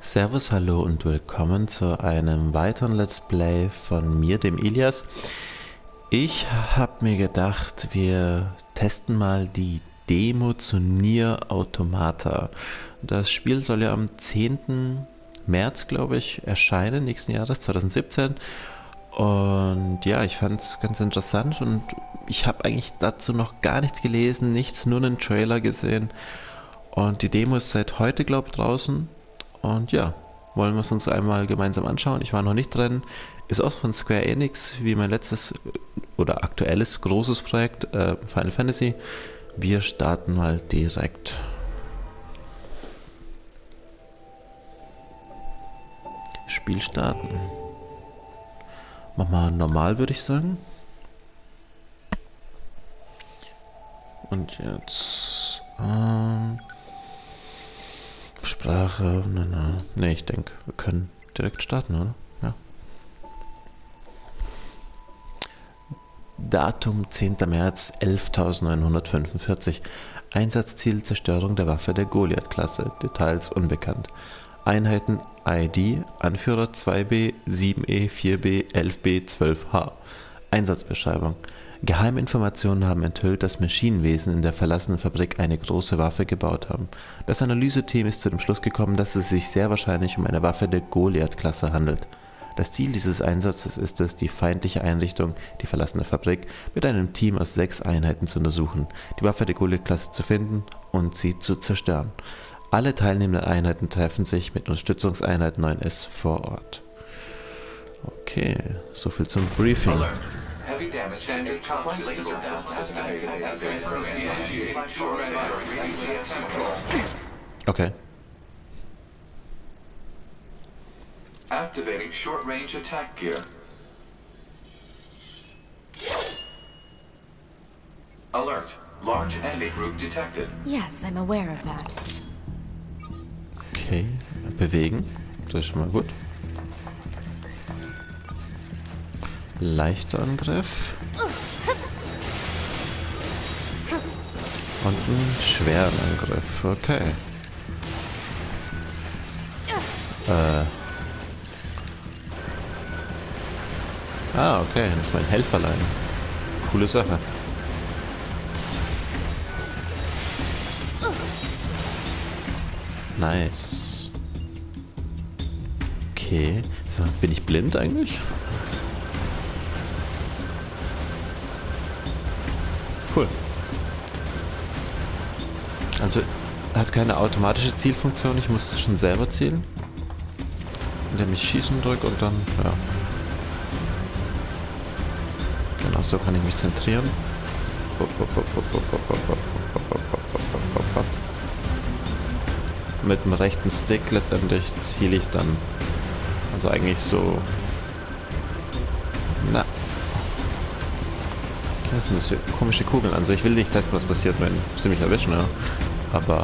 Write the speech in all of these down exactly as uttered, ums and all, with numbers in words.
Servus, hallo und willkommen zu einem weiteren Let's Play von mir, dem Ilias. Ich habe mir gedacht, wir testen mal die Demo zu Nier Automata. Das Spiel soll ja am zehnten März, glaube ich, erscheinen, nächsten Jahres, zwanzig siebzehn. Und ja, ich fand es ganz interessant und ich habe eigentlich dazu noch gar nichts gelesen, nichts, nur einen Trailer gesehen. Und die Demo ist seit heute, glaube ich, draußen. Und ja, wollen wir es uns einmal gemeinsam anschauen. Ich war noch nicht drin. Ist auch von Square Enix, wie mein letztes oder aktuelles großes Projekt, äh, Final Fantasy. Wir starten mal direkt. Spiel starten. Mach mal normal, würde ich sagen. Und jetzt... Ähm, Sprache, na, na. Ne, ich denke, wir können direkt starten, oder? Ja. Datum zehnter März elftausendneunhundertfünfundvierzig. Einsatzziel Zerstörung der Waffe der Goliath-Klasse. Details unbekannt. Einheiten I D Anführer zwei B, sieben E, vier B, elf B, zwölf H. Einsatzbeschreibung. Geheiminformationen haben enthüllt, dass Maschinenwesen in der verlassenen Fabrik eine große Waffe gebaut haben. Das Analyseteam ist zu dem Schluss gekommen, dass es sich sehr wahrscheinlich um eine Waffe der Goliath-Klasse handelt. Das Ziel dieses Einsatzes ist es, die feindliche Einrichtung, die verlassene Fabrik, mit einem Team aus sechs Einheiten zu untersuchen, die Waffe der Goliath-Klasse zu finden und sie zu zerstören. Alle teilnehmenden Einheiten treffen sich mit Unterstützungseinheit neun S vor Ort. Okay, soviel zum Briefing. Heavy damage. Standard top systems estimated. Initiate short range. Okay. Activating short range attack gear. Alert. Large enemy group detected. Yes, I'm aware of that. Okay, bewegen. Das ist schon mal gut. Leichter Angriff. Und einen schweren Angriff. Okay. Äh. Ah, okay. Das ist mein Helferlein. Coole Sache. Nice. Okay. So, bin ich blind eigentlich? Cool. Also, er hat keine automatische Zielfunktion. Ich muss schon selber zielen. Indem ich schießen drücke und dann, ja. Genau so kann ich mich zentrieren. Mit dem rechten Stick letztendlich ziele ich dann. Also eigentlich so. Na. Was sind das für komische Kugeln? Also ich will nicht testen, was passiert, wenn sie mich erwischen, ja. Aber...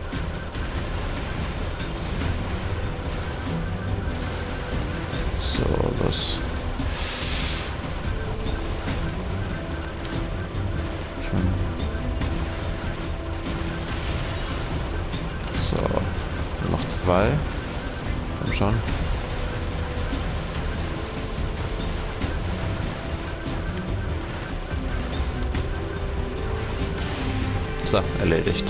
So, los. So. Noch zwei. Komm schon. So, erledigt.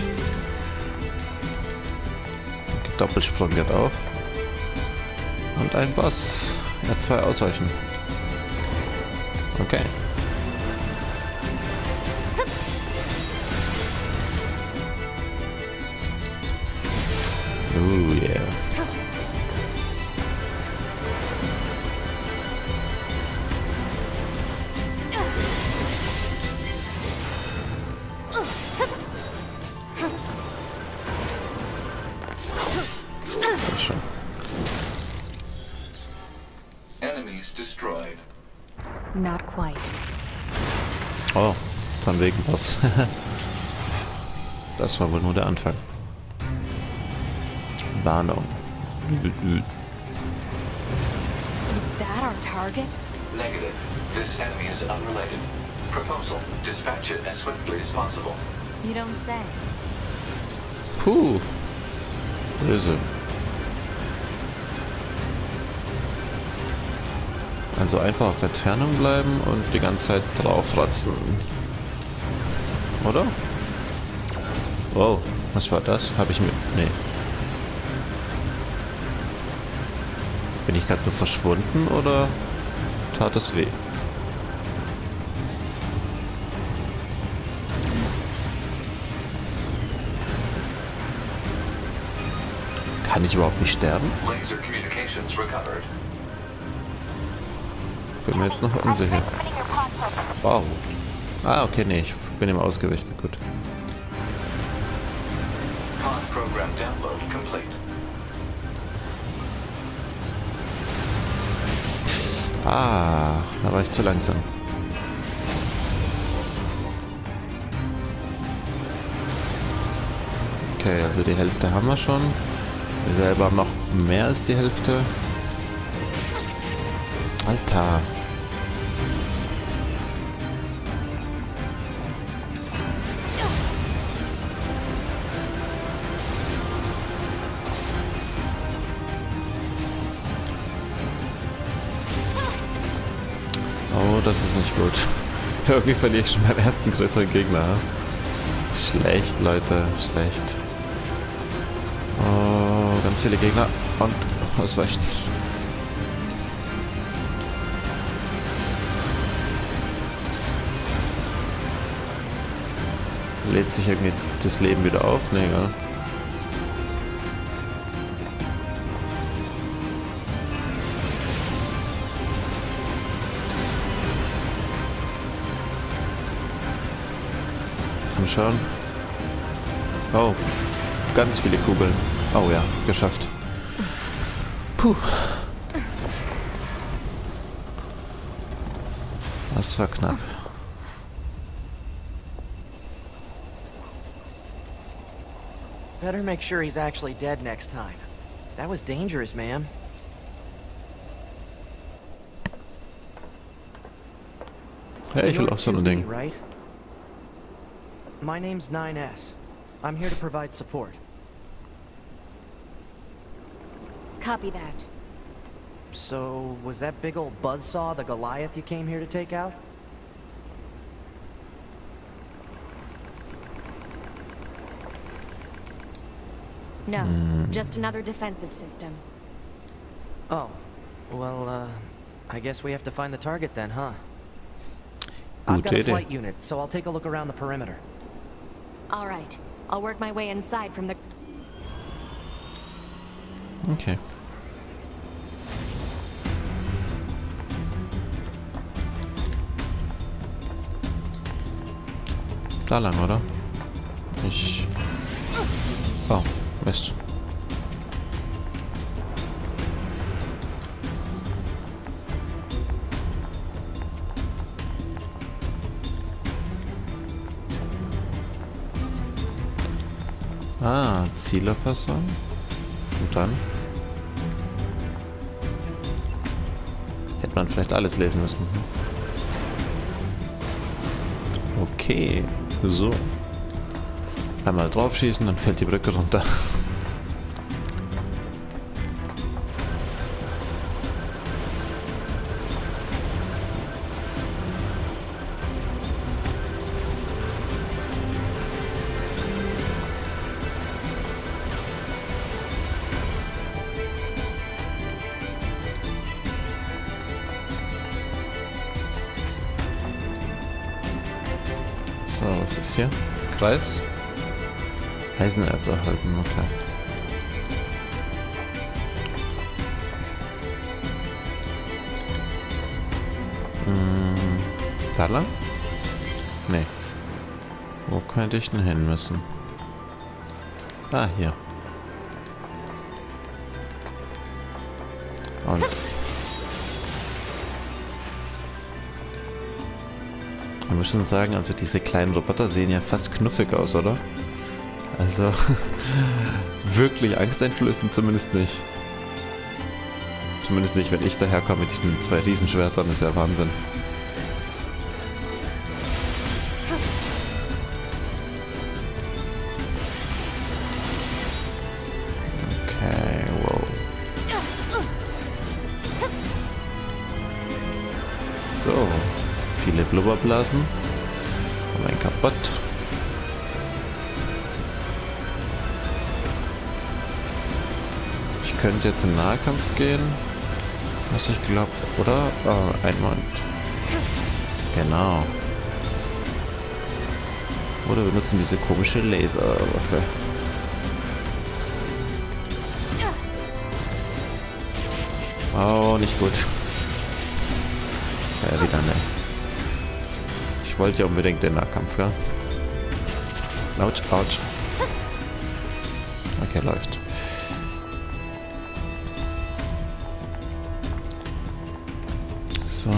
Okay, Doppelsprung geht auch. Und ein Boss. Ja, zwei ausweichen. Okay. Oh yeah. Enemies destroyed. Not quite. Oh, von wegen Boss. Das war wohl nur der Anfang. Warnung. Is that our target? Negative. This enemy is unrelated. Proposal. Dispatch it as swiftly as possible. You don't say. Puh. Böse. Also einfach auf Entfernung bleiben und die ganze Zeit draufrotzen. Oder? Wow, was war das? Habe ich mir... Nee. Bin ich gerade nur verschwunden oder tat es weh? Kann ich überhaupt nicht sterben? Laser communications recovered. Bin mir jetzt noch unsicher. Wow. Ah, okay, nee, ich bin ihm ausgewichen. Gut. Pod program download complete. Ah, da war ich zu langsam. Okay, also die Hälfte haben wir schon. Wir selber haben noch mehr als die Hälfte. Alter. Oh, das ist nicht gut. Irgendwie verliere ich schon beim ersten größeren Gegner. Schlecht, Leute, schlecht. Oh, ganz viele Gegner und ausweichen. Lädt sich irgendwie das Leben wieder auf? Ne, egal. Komm schon. Oh, ganz viele Kugeln. Oh ja, geschafft. Puh. Das war knapp. Better make sure he's actually dead next time. That was dangerous, ma'am. Hey, ich will auch so ein Ding. Right? My name's nine S. I'm here to provide support. Copy that. So, was that big old buzzsaw the Goliath you came here to take out? No, just another defensive system. Oh, well, uh, I guess we have to find the target then, huh? I've got a Gute Idee. flight unit, so I'll take a look around the perimeter. All right, I'll work my way inside from the... Okay. Da lang, oder? Ich... Oh, Mist. Ah, Zielerfassung. Und dann? Hätte man vielleicht alles lesen müssen. Okay, so. Einmal draufschießen, dann fällt die Brücke runter. So, was ist hier? Kreis? Eisenerz erhalten, okay. Hm, da lang? Nee. Wo könnte ich denn hin müssen? Ah, hier. Und... Man muss schon sagen, also diese kleinen Roboter sehen ja fast knuffig aus, oder? Also, wirklich angsteinflößend zumindest nicht. Zumindest nicht, wenn ich daherkomme mit diesen zwei Riesenschwertern, das ist ja Wahnsinn. Okay, wow. So, viele Blubberblasen. Und ein kaputt. Ich könnte jetzt in Nahkampf gehen. Was ich glaube, oder? Oh, ein Moment. Genau. Oder wir nutzen diese komische Laserwaffe. Oh, nicht gut. Ist ja wieder ne. Ich wollte ja unbedingt den Nahkampf, ja? Autsch, autsch. Okay, läuft. So.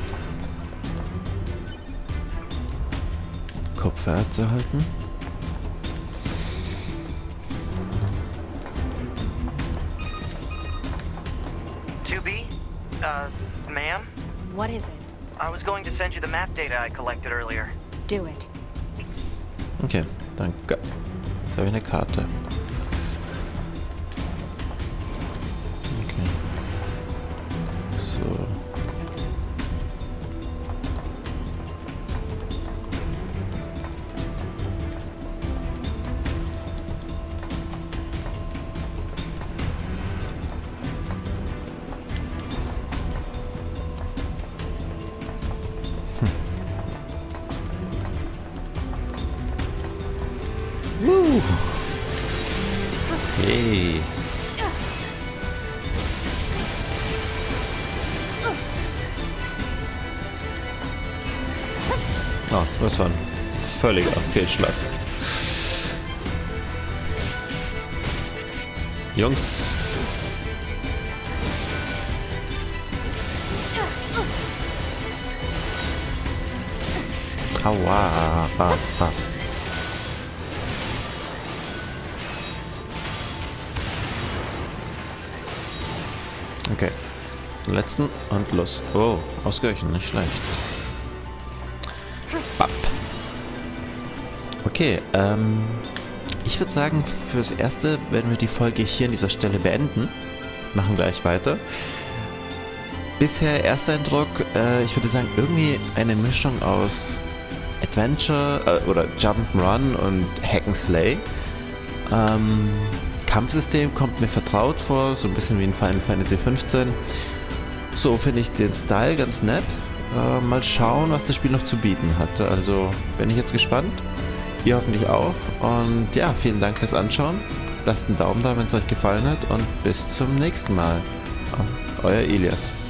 Kopfwärts erhalten. two B? Uh, ma'am? What is it? I was going to send you the map data I collected earlier. Do it. Okay, danke. Jetzt habe ich eine Karte. Okay. So. Woo. Hey. Oh, das war ein völliger Fehlschlag. Jungs. Aua. Ah, ah. Okay. Den letzten und los. Oh, ausgleichen, nicht schlecht. Bap. Okay, ähm, ich würde sagen, fürs Erste werden wir die Folge hier an dieser Stelle beenden. Machen gleich weiter. Bisher Ersteindruck, äh, ich würde sagen, irgendwie eine Mischung aus Adventure äh, oder Jump'n'Run und Hack'n'Slay. Ähm, Kampfsystem kommt mir vertraut vor, so ein bisschen wie in Final Fantasy fünfzehn. So finde ich den Style ganz nett. Äh, mal schauen, was das Spiel noch zu bieten hat. Also bin ich jetzt gespannt. Ihr hoffentlich auch. Und ja, vielen Dank fürs Anschauen. Lasst einen Daumen da, wenn es euch gefallen hat. Und bis zum nächsten Mal. Euer Ilias.